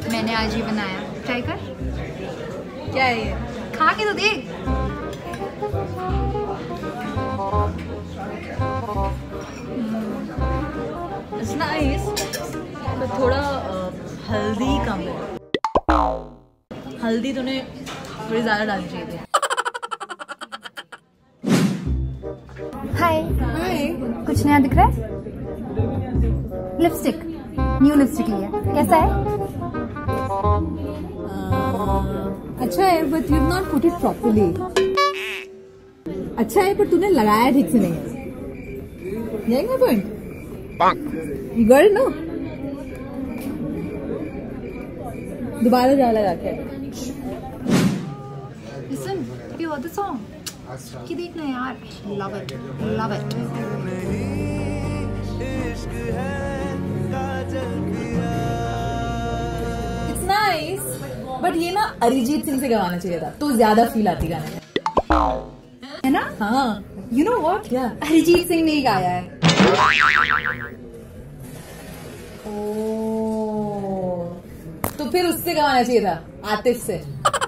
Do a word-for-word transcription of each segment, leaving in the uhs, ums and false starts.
मैंने आज ही बनाया, ट्राई कर। क्या है ये? खा के तो देख। It's nice, but थोड़ा हल्दी कम है। हल्दी तूने थोड़ी ज़्यादा डालनी चाहिए थी। हाय हाय। कुछ नया दिख रहा है? लिपस्टिक, न्यू लिपस्टिक लिया, कैसा है? अच्छा है, but you've not put it properly. अच्छा है, पर तूने लगाया ठीक से नहीं है। यही ना point? You got it, no? दोबारा जा लगा के। Listen, have you heard the song? कि देखना यार, love it, love it. It's nice, but ये ना अरिजीत सिंह से गवाना चाहिए था, तो ज्यादा फील आती गाने में। है ना? हाँ। You know what? क्या? अरिजीत सिंह ने ही गाया है। ओह, तो फिर उससे गवाना चाहिए था, आतिफ से।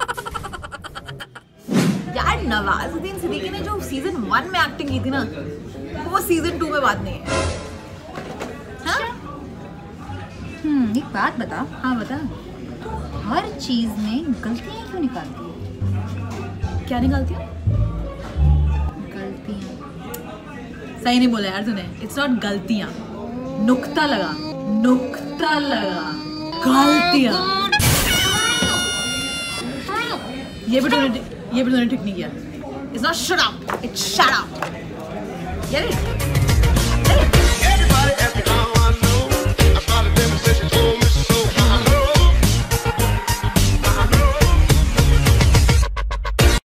यार नवाजुद्दीन सिद्दीकी ने जो सीजन वन में एक्टिंग की थी ना, वो सीजन टू में बात नहीं है। हाँ? हम्म, एक बात बता। हाँ बता। तो हर चीज में गलतियां क्यों निकालती है? क्या निकालती है? गलतियां। सही नहीं बोला यार तूने। इट्स नॉट गलतियां, नुक्ता लगा, नुक्ता लगा, गलतियां। ये भी तूने ये भी तूने ठीक नहीं किया। It's not shut up, it's shut up. Get it? Get it? Everybody ask me how I know. I started them and said she told me so.